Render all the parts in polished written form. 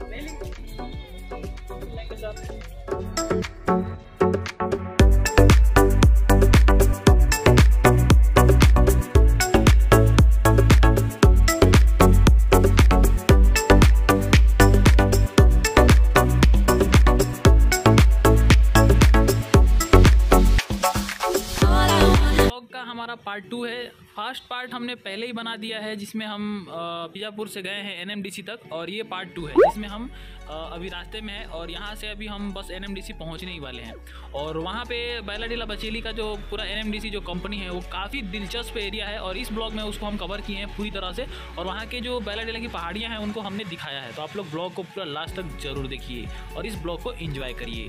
हमारा पार्ट 2 है। First part हमने पहले ही बना दिया है, जिसमें हम बीजापुर से गए हैं एनएमडीसी तक, और ये पार्ट 2 है जिसमें हम अभी रास्ते में हैं और यहाँ से अभी हम बस एनएमडीसी पहुँचने ही वाले हैं। और वहाँ पे बैलाडीला बचेली का जो पूरा एनएमडीसी जो कंपनी है वो काफ़ी दिलचस्प एरिया है, और इस ब्लॉग में उसको हम कवर किए हैं पूरी तरह से, और वहाँ के जो बैलाडीला की पहाड़ियाँ हैं उनको हमने दिखाया है। तो आप लोग ब्लॉग को पूरा लास्ट तक जरूर देखिए और इस ब्लॉग को एंजॉय करिए।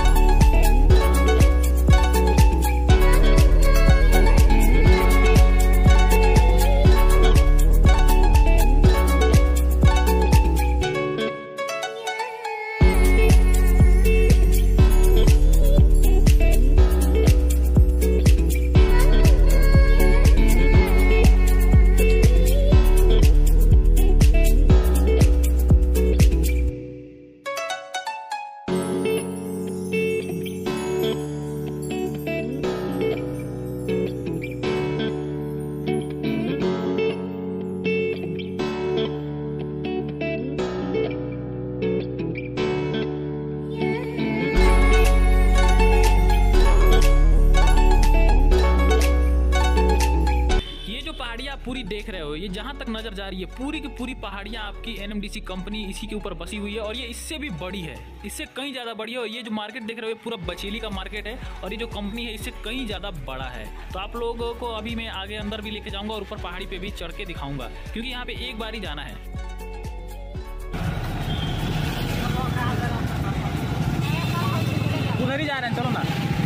पूरी देख रहे हो, ये जहाँ तक नजर जा रही है पूरी की पूरी पहाड़ियाँ आपकी एनएमडीसी कंपनी इसी के ऊपर बसी हुई है, और ये इससे भी बड़ी है, इससे कहीं ज़्यादा बड़ी है। और ये जो मार्केट देख रहे हो पूरा बचेली का मार्केट है, और ये जो कंपनी है इससे कहीं ज़्यादा बड़ा है। तो आप लोगों को अभी मैं आगे अंदर भी लेके जाऊँगा और ऊपर पहाड़ी पर भी चढ़ के दिखाऊँगा, क्योंकि यहाँ पर एक बार ही जाना है। उधर ही जा रहे हैं, चलो ना।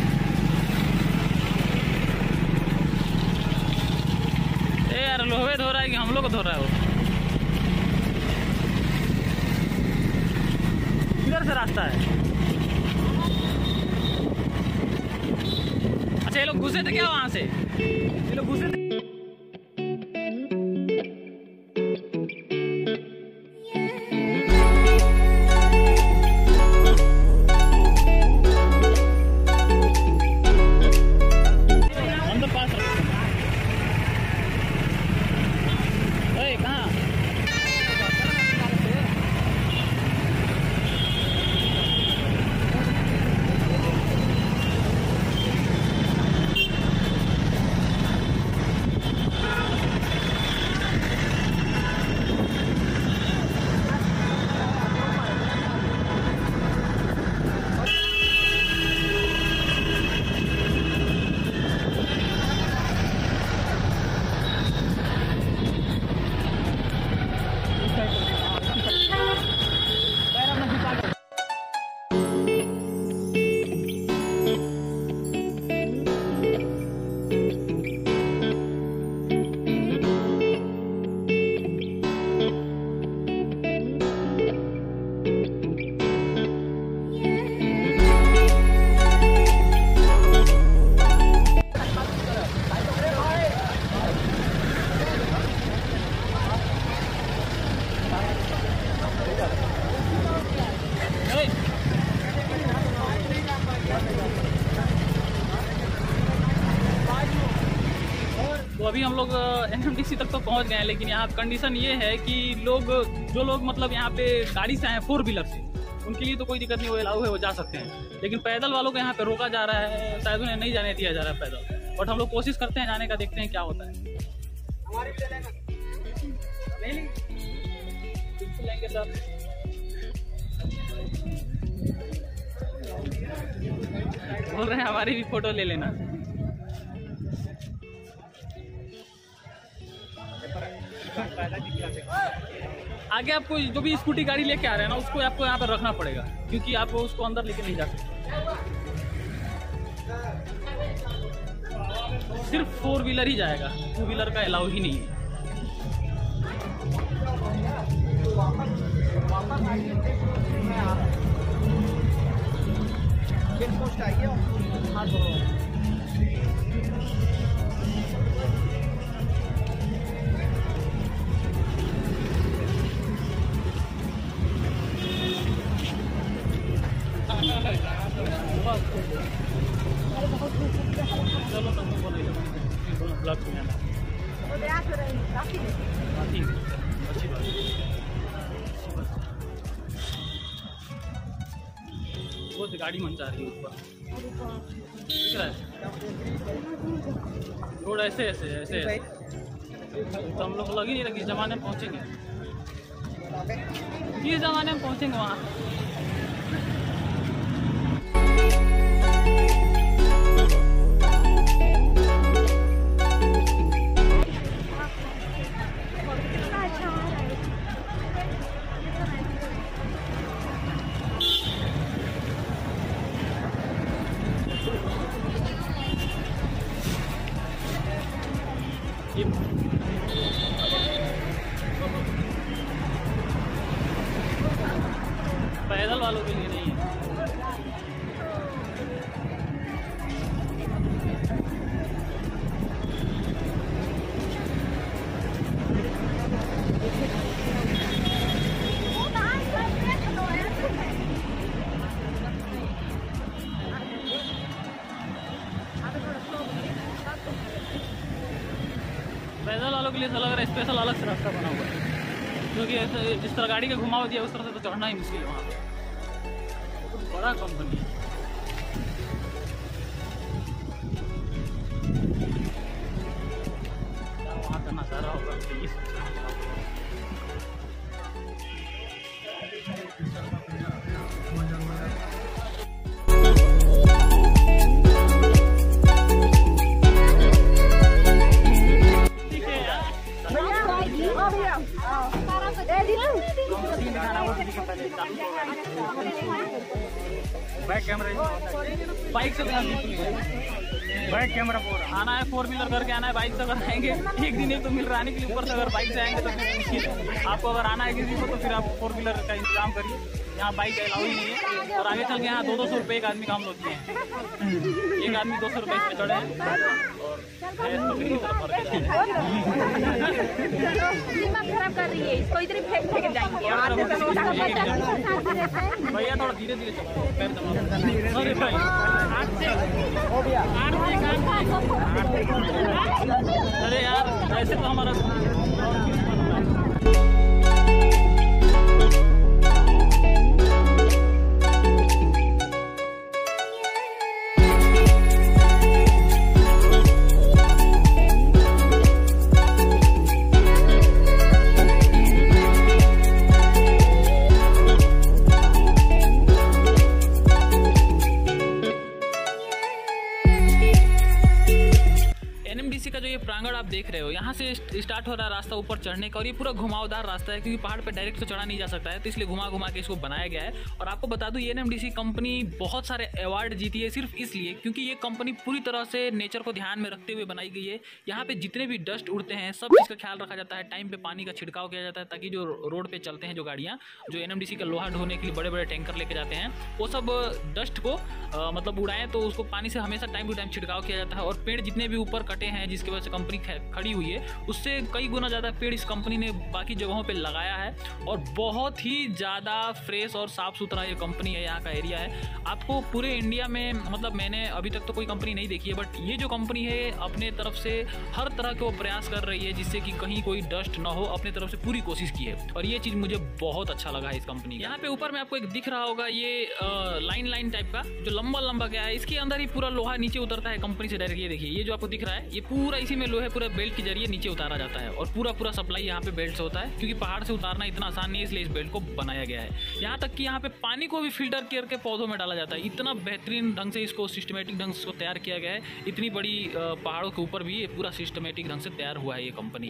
यार लोहे धो रहा है कि हम लोग को धो रहा है? वो किधर से रास्ता है? अच्छा, ये लोग घुसे थे क्या वहां से? ये लोग घुसे थे? अभी हम लोग एनएमडीसी तक तो पहुंच गए हैं, लेकिन यहाँ कंडीशन ये है कि जो लोग मतलब यहाँ पे गाड़ी से आए हैं 4 व्हीलर से, उनके लिए तो कोई दिक्कत नहीं, वो अलाउ है, वो जा सकते हैं। लेकिन पैदल वालों को यहाँ पे रोका जा रहा है, शायद उन्हें नहीं जाने दिया जा रहा है पैदल। बट हम लोग कोशिश करते हैं जाने का, देखते हैं क्या होता है। बोल रहे हैं हमारी भी फोटो ले लेना। आगे आपको जो भी स्कूटी गाड़ी लेके आ रहे हैं ना, उसको आपको यहाँ पर रखना पड़ेगा, क्योंकि आप उसको अंदर लेके नहीं जा सकते। सिर्फ 4 व्हीलर ही जाएगा, 2 व्हीलर का अलाउ ही नहीं है। से गाड़ी मंचा रही है ऊपर, दिख रहा है रोड ऐसे ऐसे ऐसे ऐसे। तो हम लोग लग ही नहीं रहा किस ज़माने में पहुँचेंगे, किस ज़माने में पहुँचेंगे वहाँ। पैदल वालों के लिए नहीं है। पैदल वालों के लिए तो लग रहा है स्पेशल अलग से रास्ता बना हुआ है, क्योंकि ऐसे जिस तरह गाड़ी का घुमाव दिया उस तरह से तो चढ़ना ही मुश्किल है वहाँ पे। तो बड़ा कंपनी है। वहाँ का नज़ारा होगा ये बैक कैमरा बाइक से बैक कैमरा आना है, 4 व्हीलर करके आना है। बाइक से अगर आएंगे एक दिन एक तो मिल रहा आने के लिए, ऊपर से अगर बाइक से आएंगे तो फिर मुश्किल है। आपको अगर आना है किसी को तो फिर आप 4 व्हीलर का इंतजाम करिए, यहाँ बाइक अलाउ ही नहीं है। और आगे चल के यहाँ 200 रुपये एक आदमी काम होती है, एक आदमी 200 रुपये इसमें चढ़े हैं और दिमाग खराब कर रही है, इसको इधर फेंक फेंक जाएंगे। भैया थोड़ा धीरे धीरे चलो, पैर दबा। अरे भाई अरे यार ऐसे तो हमारा NMDC का जो ये प्रांगण आप देख रहे हो, यहाँ से स्टार्ट हो रहा है रास्ता ऊपर चढ़ने का। और ये पूरा घुमावदार रास्ता है, क्योंकि पहाड़ पे डायरेक्ट तो चढ़ा नहीं जा सकता है, तो इसलिए घुमा घुमा के इसको बनाया गया है। और आपको बता दूं, ये NMDC कंपनी बहुत सारे अवार्ड जीती है सिर्फ इसलिए क्योंकि ये कंपनी पूरी तरह से नेचर को ध्यान में रखते हुए बनाई गई है। यहाँ पे जितने भी डस्ट उड़ते हैं सब चीज़ का ख्याल रखा जाता है, टाइम पे पानी का छिड़काव किया जाता है, ताकि जो रोड पे चलते हैं जो गाड़ियाँ, जो NMDC का लोहा ढोने के लिए बड़े बड़े टैंकर लेके जाते हैं, वो सब डस्ट को मतलब उड़ाएं तो उसको पानी से हमेशा टाइम टू टाइम छिड़काव किया जाता है। और पेड़ जितने भी ऊपर कटे हैं जिसकी वजह से कंपनी खड़ी हुई है, उससे कई गुना ज़्यादा पेड़ इस कंपनी ने बाकी जगहों पे लगाया है। और बहुत ही ज़्यादा फ्रेश और साफ़ सुथरा ये कंपनी है, यहाँ का एरिया है। आपको पूरे इंडिया में मतलब मैंने अभी तक तो कोई कंपनी नहीं देखी है, बट ये जो कंपनी है अपने तरफ से हर तरह के वो प्रयास कर रही है जिससे कि कहीं कोई डस्ट ना हो, अपने तरफ से पूरी कोशिश की है। और ये चीज़ मुझे बहुत अच्छा लगा है इस कंपनी। यहाँ पे ऊपर में आपको एक दिख रहा होगा ये लाइन टाइप का जो लंबा लंबा गया है, इसके अंदर ही पूरा लोहा नीचे उतरता है कंपनी से डायरेक्ट। ये देखिए, ये जो आपको दिख रहा है ये पूरा इसी में लोहे पूरा बेल्ट के जरिए नीचे उतारा जाता है। और पूरा सप्लाई यहाँ पे बेल्ट से होता है, क्योंकि पहाड़ से उतारना इतना आसान नहीं है, इसलिए इस बेल्ट को बनाया गया है। यहाँ तक कि यहाँ पे पानी को भी फिल्टर करके पौधों में डाला जाता है। इतना बेहतरीन ढंग से इसको सिस्टमेटिक ढंग से तैयार किया गया है। इतनी बड़ी पहाड़ों के ऊपर भी ये पूरा सिस्टमेटिक ढंग से तैयार हुआ है ये कंपनी।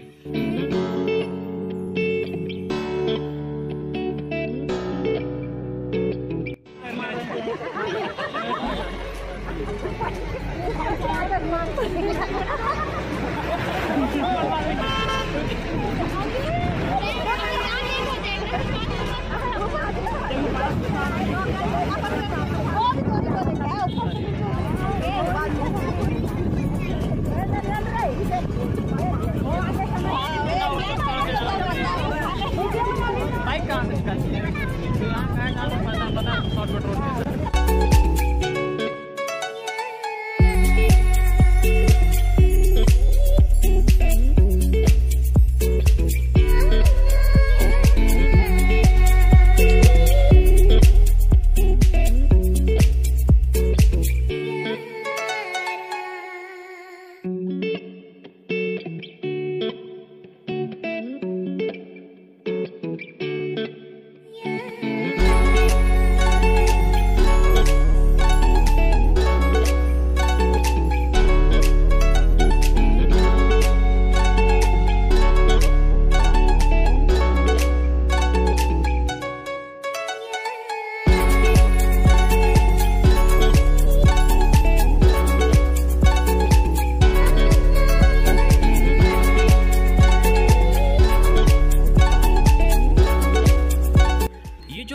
बाइक कहाँ से निकालती है?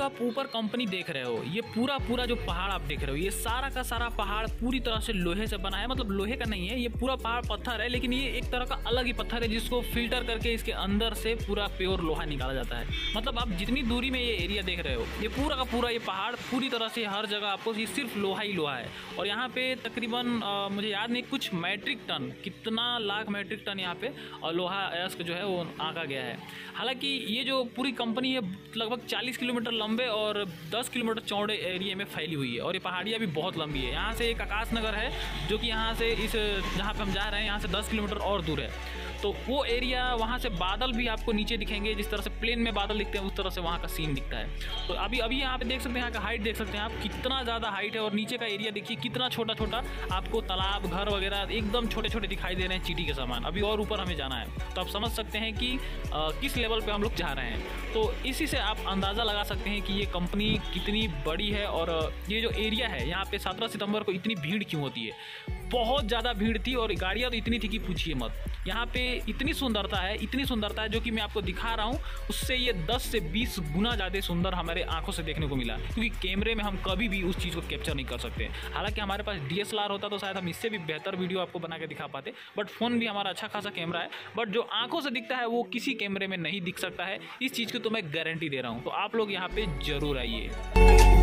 जो आप ऊपर कंपनी देख रहे हो, ये पूरा जो पहाड़ आप देख रहे हो, ये सारा का सारा पहाड़ पूरी तरह से लोहे से बना है। मतलब लोहे का नहीं है, ये पूरा पहाड़ पत्थर है, लेकिन ये एक तरह का अलग ही पत्थर है जिसको फिल्टर करके इसके अंदर से पूरा प्योर लोहा निकाला जाता है। मतलब आप जितनी दूरी में ये एरिया देख रहे हो, ये पूरा का पूरा ये पहाड़ पूरी तरह से हर जगह आपको ये सिर्फ लोहा ही लोहा है। और यहाँ पे तकरीबन मुझे याद नहीं कुछ मैट्रिक टन, कितना लाख मैट्रिक टन यहाँ पे और लोहा अयस्क जो है वो आंका गया है। हालांकि ये जो पूरी कंपनी है लगभग 40 किलोमीटर लंबे और 10 किलोमीटर चौड़े एरिया में फैली हुई है और ये पहाड़ियाँ भी बहुत लंबी है। यहाँ से एक आकाश नगर है जो कि यहाँ से इस जहाँ पे हम जा रहे हैं यहाँ से 10 किलोमीटर और दूर है। तो वो एरिया, वहाँ से बादल भी आपको नीचे दिखेंगे, जिस तरह से प्लेन में बादल दिखते हैं उस तरह से वहाँ का सीन दिखता है। तो अभी यहाँ पे देख सकते हैं, यहाँ का हाइट देख सकते हैं आप, कितना ज़्यादा हाइट है और नीचे का एरिया देखिए कितना छोटा छोटा आपको तालाब, घर वगैरह एकदम छोटे छोटे दिखाई दे रहे हैं, चींटी के समान। अभी और ऊपर हमें जाना है, तो आप समझ सकते हैं कि किस लेवल पर हम लोग जा रहे हैं। तो इसी से आप अंदाज़ा लगा सकते हैं कि ये कंपनी कितनी बड़ी है। और ये जो एरिया है यहाँ पे 17 सितंबर को इतनी भीड़ क्यों होती है, बहुत ज़्यादा भीड़ थी और गाड़ियाँ तो इतनी थी कि पूछिए मत। यहाँ पे इतनी सुंदरता है जो कि मैं आपको दिखा रहा हूँ, उससे ये 10 से 20 गुना ज़्यादा सुंदर हमारे आंखों से देखने को मिला, क्योंकि कैमरे में हम कभी भी उस चीज़ को कैप्चर नहीं कर सकते। हालांकि हमारे पास DSLR होता तो शायद हम इससे भी बेहतर वीडियो आपको बना के दिखा पाते, बट फ़ोन भी हमारा अच्छा खासा कैमरा है, बट जो आंखों से दिखता है वो किसी कैमरे में नहीं दिख सकता है। इस चीज़ की तो मैं गारंटी दे रहा हूँ। तो आप लोग यहाँ पर ज़रूर आइए।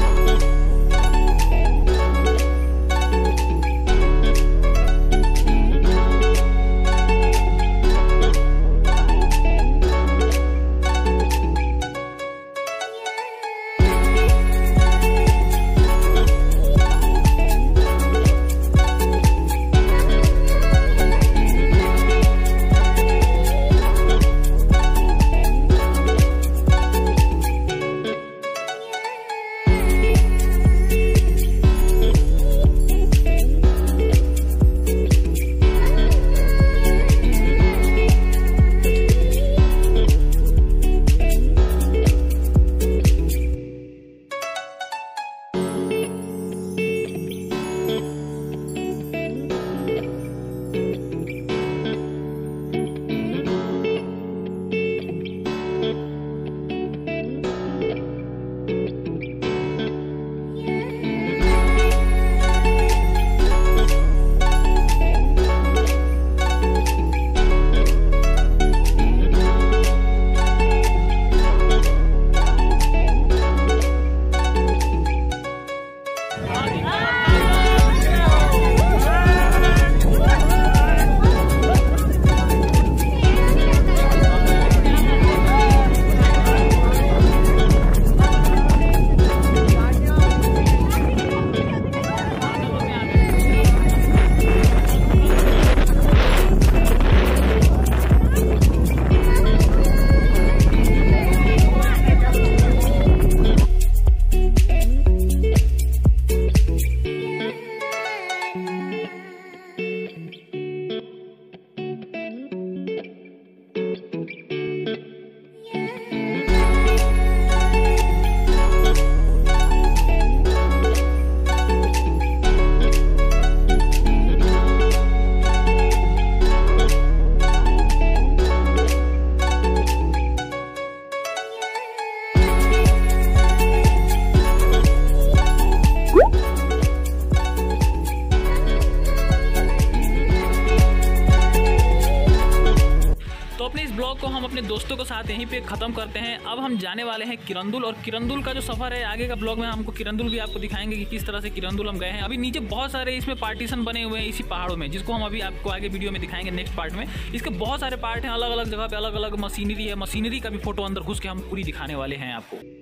ब्लॉग को हम अपने दोस्तों के साथ यहीं पे ख़त्म करते हैं। अब हम जाने वाले हैं किरंदुल, और किरंदुल का जो सफ़र है आगे का ब्लॉग में हमको किरंदुल भी आपको दिखाएंगे कि किस तरह से किरंदुल हम गए हैं। अभी नीचे बहुत सारे इसमें पार्टीशन बने हुए हैं इसी पहाड़ों में, जिसको हम अभी आपको आगे वीडियो में दिखाएंगे नेक्स्ट पार्ट में। इसके बहुत सारे पार्ट हैं, अलग अलग जगह पे अलग अलग मशीनरी है, मशीनरी का भी फोटो अंदर घुस के हम पूरी दिखाने वाले हैं आपको।